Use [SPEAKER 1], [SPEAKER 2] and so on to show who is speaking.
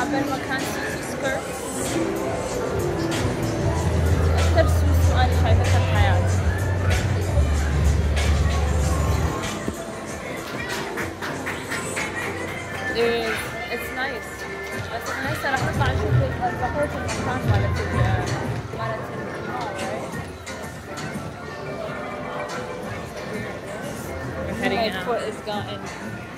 [SPEAKER 1] قبل ما كان سوسو سكيرت. أكثر سوسو أنا شايفتها بحياتي. It's nice. بس احنا هسه راح نطلع نشوف بقية المكان مالت المول right? We're heading out. Foot is gotten